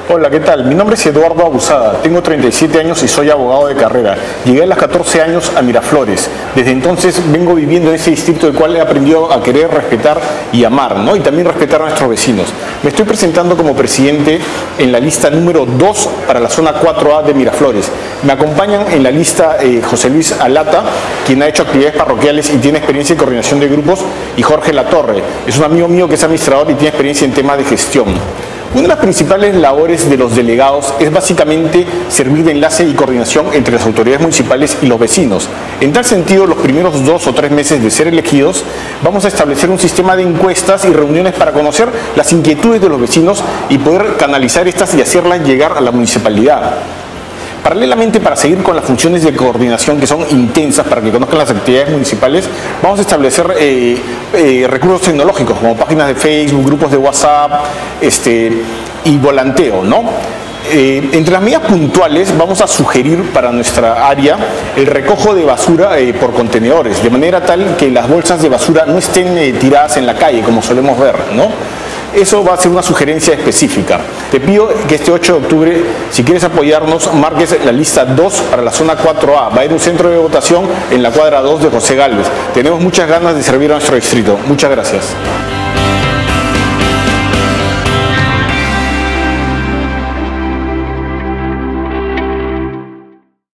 Hola, ¿qué tal? Mi nombre es Eduardo Abusada, tengo 37 años y soy abogado de carrera. Llegué a los 14 años a Miraflores. Desde entonces vengo viviendo en ese distrito del cual he aprendido a querer, respetar y amar, ¿no? Y también respetar a nuestros vecinos. Me estoy presentando como presidente en la lista número 2 para la zona 4A de Miraflores. Me acompañan en la lista José Luis Alata, quien ha hecho actividades parroquiales y tiene experiencia en coordinación de grupos, y Jorge Latorre. Es un amigo mío que es administrador y tiene experiencia en temas de gestión. Una de las principales labores de los delegados es básicamente servir de enlace y coordinación entre las autoridades municipales y los vecinos. En tal sentido, los primeros 2 o 3 meses de ser elegidos, vamos a establecer un sistema de encuestas y reuniones para conocer las inquietudes de los vecinos y poder canalizar estas y hacerlas llegar a la municipalidad. Paralelamente, para seguir con las funciones de coordinación que son intensas para que conozcan las actividades municipales, vamos a establecer recursos tecnológicos como páginas de Facebook, grupos de WhatsApp y volanteo, ¿no? Entre las medidas puntuales vamos a sugerir para nuestra área el recojo de basura por contenedores, de manera tal que las bolsas de basura no estén tiradas en la calle como solemos ver, ¿no? Eso va a ser una sugerencia específica. Te pido que este 8 de octubre, si quieres apoyarnos, marques la lista 2 para la zona 4A. Va a haber un centro de votación en la cuadra 2 de José Gálvez. Tenemos muchas ganas de servir a nuestro distrito. Muchas gracias.